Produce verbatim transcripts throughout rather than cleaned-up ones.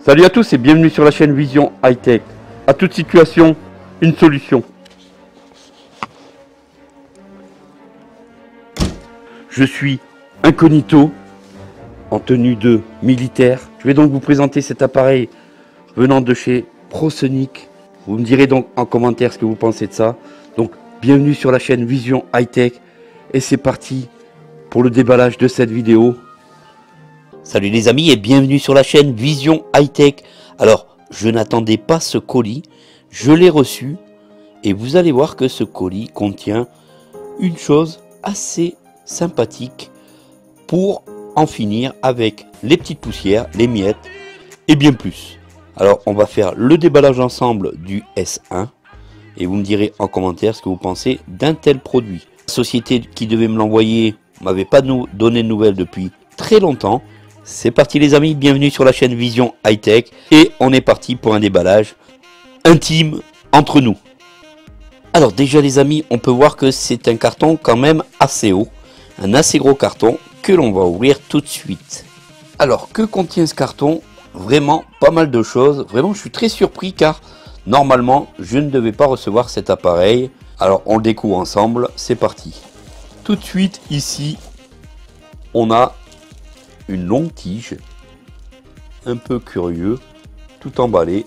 Salut à tous et bienvenue sur la chaîne Vision High Tech. À toute situation, une solution. Je suis incognito en tenue de militaire. Je vais donc vous présenter cet appareil venant de chez ProSonic. Vous me direz donc en commentaire ce que vous pensez de ça. Donc bienvenue sur la chaîne Vision High Tech et c'est parti pour le déballage de cette vidéo. Salut les amis et bienvenue sur la chaîne Vision High Tech. Alors, je n'attendais pas ce colis, je l'ai reçu et vous allez voir que ce colis contient une chose assez sympathique pour en finir avec les petites poussières, les miettes et bien plus. Alors, on va faire le déballage ensemble du S un et vous me direz en commentaire ce que vous pensez d'un tel produit. La société qui devait me l'envoyer m'avait pas nous donné de nouvelles depuis très longtemps. C'est parti les amis, bienvenue sur la chaîne Vision High Tech et on est parti pour un déballage intime entre nous. Alors déjà les amis, on peut voir que c'est un carton quand même assez haut, un assez gros carton que l'on va ouvrir tout de suite. Alors que contient ce carton? Vraiment pas mal de choses, vraiment je suis très surpris car normalement je ne devais pas recevoir cet appareil. Alors on le découvre ensemble, c'est parti. Tout de suite ici, on a une longue tige, un peu curieux, tout emballé.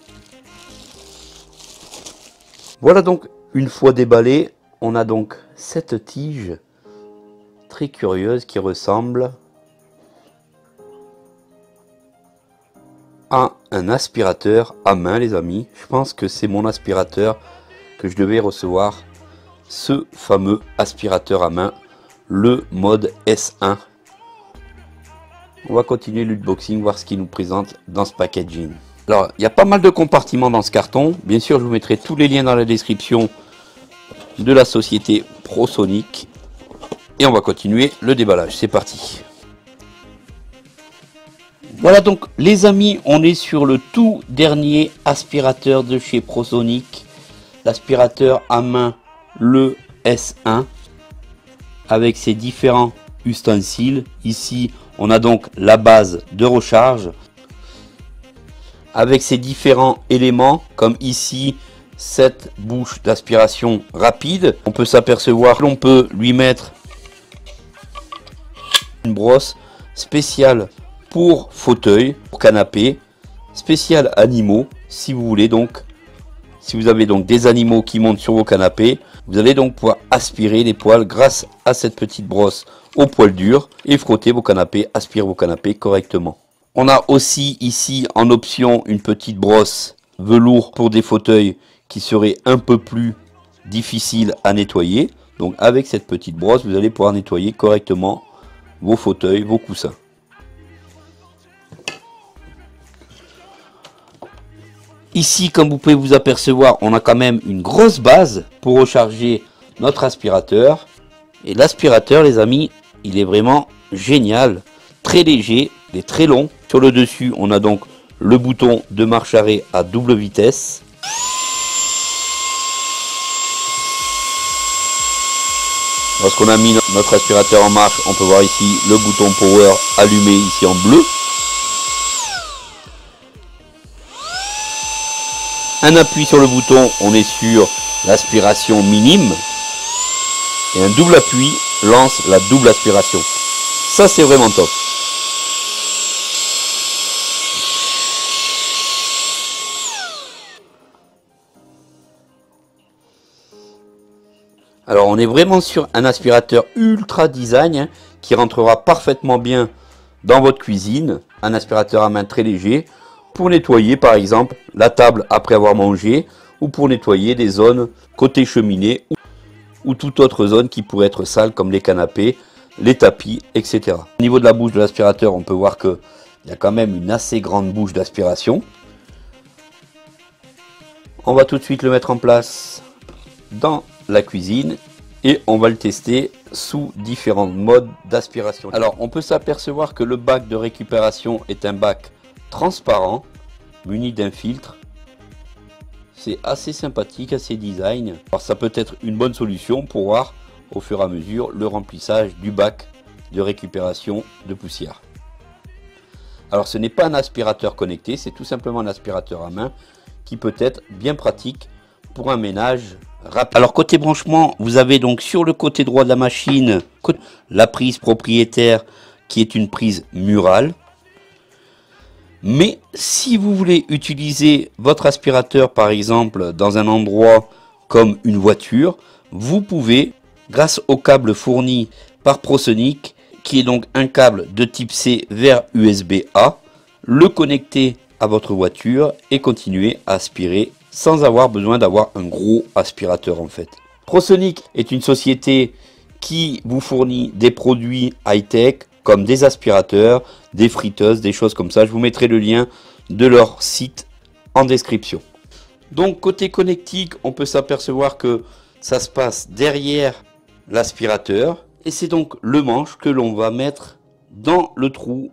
Voilà donc, une fois déballé, on a donc cette tige très curieuse qui ressemble à un aspirateur à main les amis. Je pense que c'est mon aspirateur que je devais recevoir, ce fameux aspirateur à main, le mode S un. On va continuer l'unboxing, voir ce qu'il nous présente dans ce packaging. Alors, il y a pas mal de compartiments dans ce carton. Bien sûr, je vous mettrai tous les liens dans la description de la société ProSonic. Et on va continuer le déballage. C'est parti. Voilà donc, les amis, on est sur le tout dernier aspirateur de chez ProSonic. L'aspirateur à main, le S un. Avec ses différents ustensiles. Ici, on a donc la base de recharge avec ses différents éléments comme ici cette bouche d'aspiration rapide. On peut s'apercevoir que l'on peut lui mettre une brosse spéciale pour fauteuil, pour canapé, spéciale animaux si vous voulez. Donc si vous avez donc des animaux qui montent sur vos canapés, vous allez donc pouvoir aspirer les poils grâce à cette petite brosse au poil dur et frotter vos canapés, aspirer vos canapés correctement. On a aussi ici en option une petite brosse velours pour des fauteuils qui serait un peu plus difficile à nettoyer. Donc avec cette petite brosse, vous allez pouvoir nettoyer correctement vos fauteuils, vos coussins. Ici, comme vous pouvez vous apercevoir, on a quand même une grosse base pour recharger notre aspirateur. Et l'aspirateur, les amis, il est vraiment génial, très léger, il est très long. Sur le dessus, on a donc le bouton de marche arrêt à double vitesse. Lorsqu'on a mis notre aspirateur en marche, on peut voir ici le bouton power allumé ici en bleu. Un appui sur le bouton, on est sur l'aspiration minime. Et un double appui lance la double aspiration. Ça, c'est vraiment top. Alors, on est vraiment sur un aspirateur ultra design hein, qui rentrera parfaitement bien dans votre cuisine. Un aspirateur à main très léger pour nettoyer, par exemple, la table après avoir mangé ou pour nettoyer des zones côté cheminée ou ou toute autre zone qui pourrait être sale comme les canapés, les tapis, et cetera. Au niveau de la bouche de l'aspirateur, on peut voir qu'il y a quand même une assez grande bouche d'aspiration. On va tout de suite le mettre en place dans la cuisine et on va le tester sous différents modes d'aspiration. Alors on peut s'apercevoir que le bac de récupération est un bac transparent, muni d'un filtre. C'est assez sympathique, assez design. Alors ça peut être une bonne solution pour voir au fur et à mesure le remplissage du bac de récupération de poussière. Alors ce n'est pas un aspirateur connecté, c'est tout simplement un aspirateur à main qui peut être bien pratique pour un ménage rapide. Alors côté branchement, vous avez donc sur le côté droit de la machine la prise propriétaire qui est une prise murale. Mais si vous voulez utiliser votre aspirateur par exemple dans un endroit comme une voiture, vous pouvez, grâce au câble fourni par ProSonic, qui est donc un câble de type C vers U S B A, le connecter à votre voiture et continuer à aspirer sans avoir besoin d'avoir un gros aspirateur en fait. ProSonic est une société qui vous fournit des produits high-tech comme des aspirateurs, des friteuses, des choses comme ça. Je vous mettrai le lien de leur site en description. Donc côté connectique, on peut s'apercevoir que ça se passe derrière l'aspirateur. Et c'est donc le manche que l'on va mettre dans le trou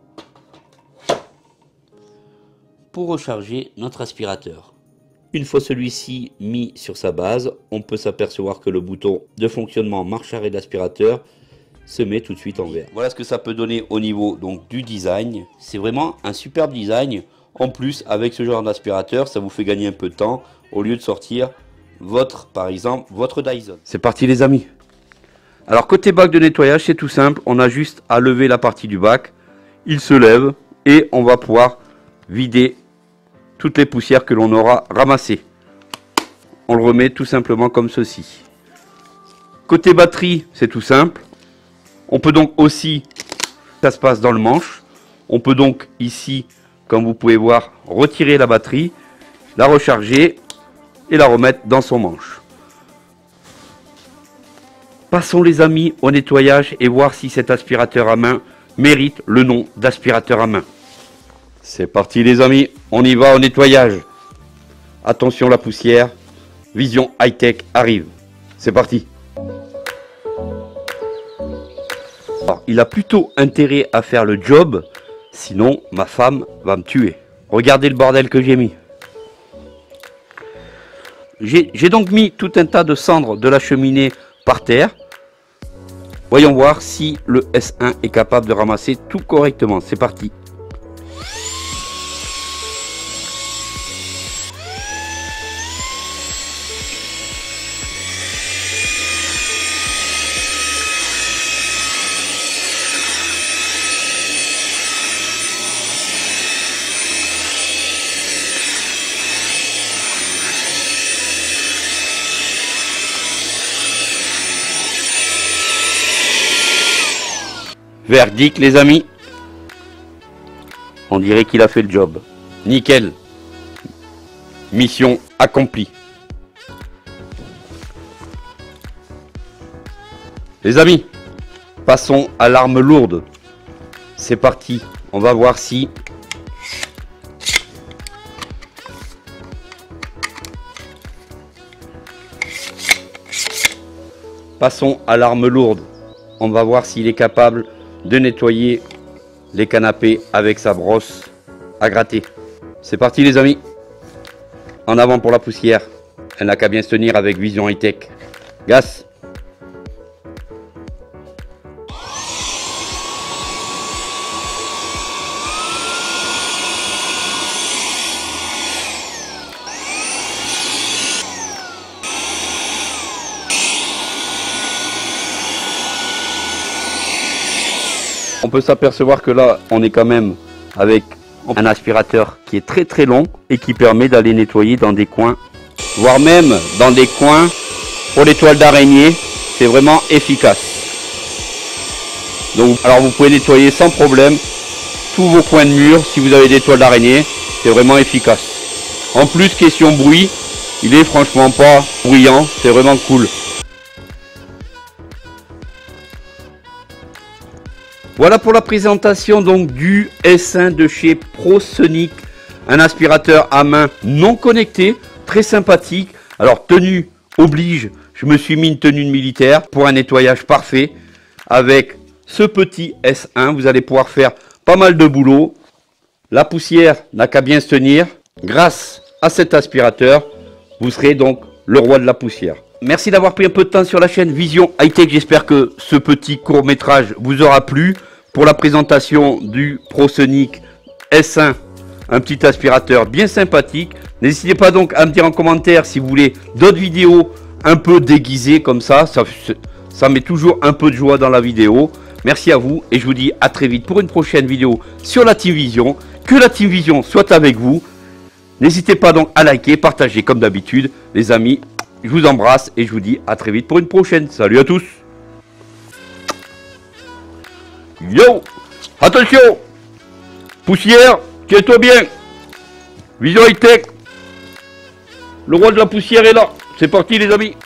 pour recharger notre aspirateur. Une fois celui-ci mis sur sa base, on peut s'apercevoir que le bouton de fonctionnement marche arrêt de l'aspirateur se met tout de suite en vert. Voilà ce que ça peut donner au niveau donc du design. C'est vraiment un superbe design. En plus, avec ce genre d'aspirateur, ça vous fait gagner un peu de temps au lieu de sortir votre, par exemple, votre Dyson. C'est parti les amis. Alors côté bac de nettoyage, c'est tout simple. On a juste à lever la partie du bac. Il se lève et on va pouvoir vider toutes les poussières que l'on aura ramassées. On le remet tout simplement comme ceci. Côté batterie, c'est tout simple. On peut donc aussi, ça se passe dans le manche. On peut donc ici, comme vous pouvez voir, retirer la batterie, la recharger et la remettre dans son manche. Passons les amis au nettoyage et voir si cet aspirateur à main mérite le nom d'aspirateur à main. C'est parti les amis, on y va au nettoyage. Attention la poussière, Vision High-Tech arrive. C'est parti. Alors, il a plutôt intérêt à faire le job, sinon ma femme va me tuer. Regardez le bordel que j'ai mis. J'ai donc mis tout un tas de cendres de la cheminée par terre. Voyons voir si le S un est capable de ramasser tout correctement. C'est parti. Verdict les amis, on dirait qu'il a fait le job. Nickel. Mission accomplie. Les amis, passons à l'arme lourde. C'est parti, on va voir si Passons à l'arme lourde. On va voir s'il est capable de nettoyer les canapés avec sa brosse à gratter. C'est parti les amis. En avant pour la poussière. Elle n'a qu'à bien se tenir avec Vision High-Tech. Gas. On peut s'apercevoir que là, on est quand même avec un aspirateur qui est très très long et qui permet d'aller nettoyer dans des coins, voire même dans des coins pour les toiles d'araignée. C'est vraiment efficace. Donc, alors vous pouvez nettoyer sans problème tous vos coins de mur si vous avez des toiles d'araignée. C'est vraiment efficace. En plus, question bruit, il est franchement pas bruyant. C'est vraiment cool. Voilà pour la présentation donc du S un de chez ProSonic, un aspirateur à main non connecté, très sympathique. Alors tenue oblige, je me suis mis une tenue de militaire pour un nettoyage parfait. Avec ce petit S un, vous allez pouvoir faire pas mal de boulot. La poussière n'a qu'à bien se tenir. Grâce à cet aspirateur, vous serez donc le roi de la poussière. Merci d'avoir pris un peu de temps sur la chaîne Vision High-Tech. J'espère que ce petit court métrage vous aura plu pour la présentation du ProSonic S un, un petit aspirateur bien sympathique. N'hésitez pas donc à me dire en commentaire si vous voulez d'autres vidéos un peu déguisées comme ça. Ça, ça met toujours un peu de joie dans la vidéo. Merci à vous et je vous dis à très vite pour une prochaine vidéo sur la Team Vision. Que la Team Vision soit avec vous. N'hésitez pas donc à liker, partager comme d'habitude. Les amis, je vous embrasse et je vous dis à très vite pour une prochaine. Salut à tous. Yo, attention, poussière, tiens-toi bien. Vision High Tech, le roi de la poussière est là. C'est parti les amis.